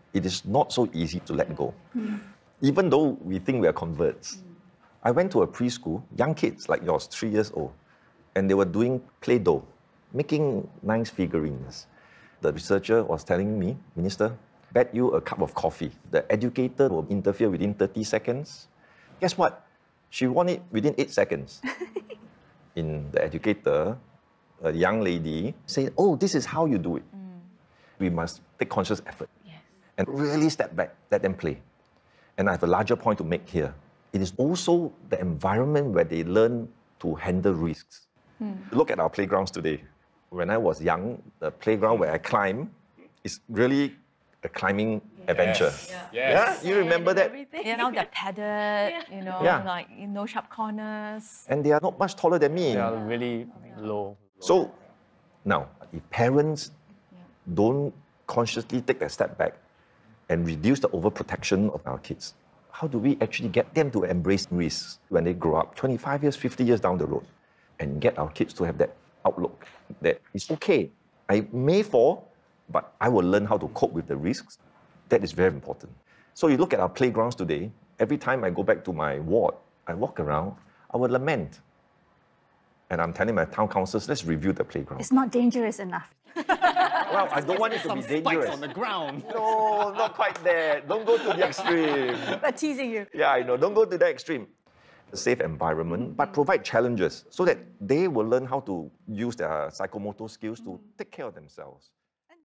it is not so easy to let go. Even though we think we are converts. I went to a preschool, young kids like yours, 3 years old, and they were doing Play-Doh, making nice figurines. The researcher was telling me, Minister, bet you a cup of coffee. The educator will interfere within 30 seconds. Guess what? She won it within 8 seconds. In the educator, a young lady said, oh, this is how you do it. We must take conscious effort and really step back, let them play. And I have a larger point to make here. It is also the environment where they learn to handle risks. Look at our playgrounds today. When I was young, the playground where I climb is really a climbing adventure. Yeah, you remember that? You know, the padded, you know, like no sharp corners. And they are not much taller than me. They are really low. So now, if parents don't consciously take a step back and reduce the overprotection of our kids, how do we actually get them to embrace risks when they grow up 25 years, 50 years down the road, and get our kids to have that outlook that it's okay, I may fall, but I will learn how to cope with the risks. That is very important. So you look at our playgrounds today, every time I go back to my ward, I walk around, I will lament. And I'm telling my town councils, let's review the playground. It's not dangerous enough. Well, I don't want it to be dangerous. Spikes on the ground. No, not quite there. Don't go to the extreme. But teasing you. Yeah, I know. Don't go to the extreme. A safe environment, but provide challenges so that they will learn how to use their psychomotor skills to take care of themselves.